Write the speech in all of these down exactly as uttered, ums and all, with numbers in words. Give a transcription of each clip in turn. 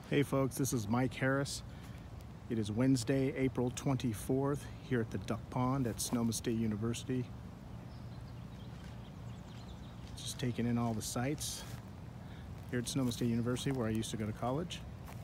Hey folks, this is Mike Harris. It is Wednesday, April twenty-fourth, here at the Duck Pond at Sonoma State University. Just taking in all the sights here at Sonoma State University, where I used to go to college.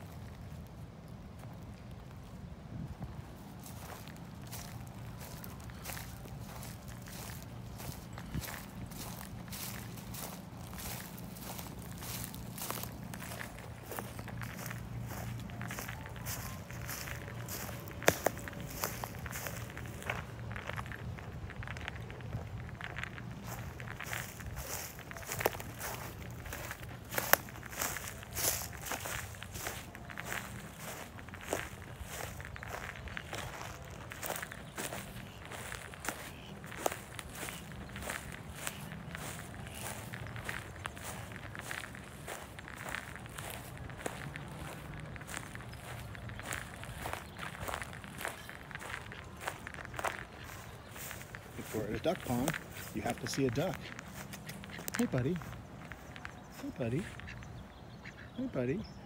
If we're at a duck pond, you have to see a duck. Hey buddy. Hey buddy. Hey buddy.